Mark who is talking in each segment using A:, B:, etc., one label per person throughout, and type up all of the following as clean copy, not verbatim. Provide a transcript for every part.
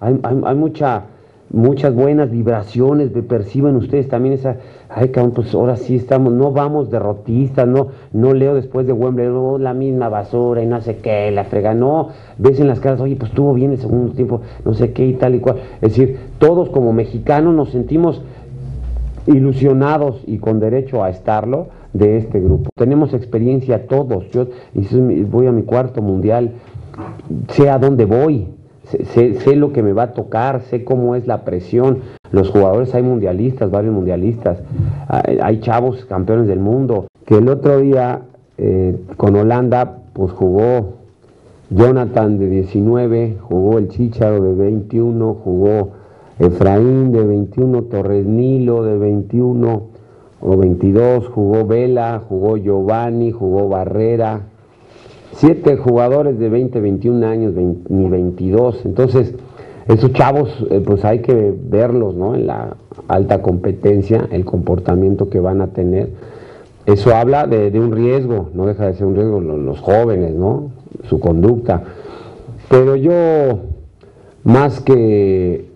A: hay muchas buenas vibraciones, perciben ustedes también esa, ay cabrón, pues ahora sí estamos, no vamos derrotistas, no leo después de Wembley, no, la misma basura y no sé qué, la frega, no, ves en las caras, oye, pues estuvo bien el segundo tiempo, no sé qué y tal y cual. Es decir, todos como mexicanos nos sentimos ilusionados y con derecho a estarlo de este grupo. Tenemos experiencia todos, yo voy a mi cuarto mundial, sé a dónde voy, sé lo que me va a tocar, sé cómo es la presión. Los jugadores, hay mundialistas, varios mundialistas, hay chavos campeones del mundo, que el otro día con Holanda pues jugó Jonathan de 19, jugó el Chícharo de 21, jugó Efraín de 21, Torres Nilo de 21 o 22, jugó Vela, jugó Giovanni, jugó Barrera, 7 jugadores de 20, 21 años, ni 22. Entonces, esos chavos, pues hay que verlos, ¿no? En la alta competencia, el comportamiento que van a tener. Eso habla de un riesgo, no deja de ser un riesgo, los jóvenes, ¿no? Su conducta. Pero yo, más que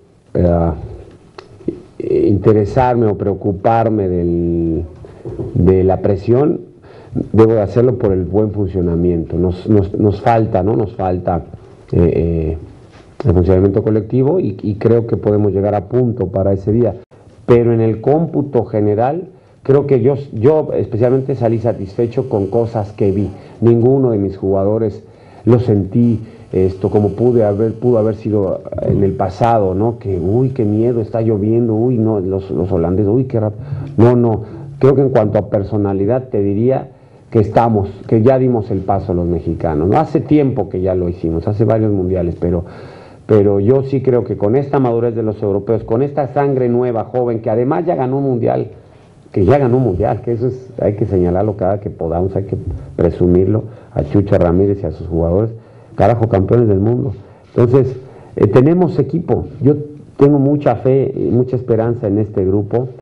A: interesarme o preocuparme de la presión, debo de hacerlo por el buen funcionamiento. Nos falta, ¿no? Nos falta el funcionamiento colectivo y creo que podemos llegar a punto para ese día. Pero en el cómputo general, creo que yo especialmente salí satisfecho con cosas que vi. Ninguno de mis jugadores lo sentí como pudo haber sido en el pasado, ¿no? Que, uy, qué miedo, está lloviendo, uy, no, los holandeses, uy, qué rápido. No, creo que en cuanto a personalidad te diría que ya dimos el paso los mexicanos, ¿no? Hace tiempo que ya lo hicimos, hace varios mundiales, pero yo sí creo que con esta madurez de los europeos, con esta sangre nueva, joven, que además ya ganó un mundial, que eso hay que señalarlo cada que podamos, hay que presumirlo, a Chucha Ramírez y a sus jugadores, carajo, campeones del mundo. Entonces, tenemos equipo, yo tengo mucha fe y mucha esperanza en este grupo.